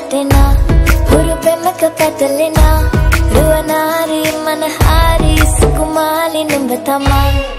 වැටෙනා හුරු පෙමක පැටලෙනා රුවනාරි මනහාරි සුකුමාලි නුඹ තමා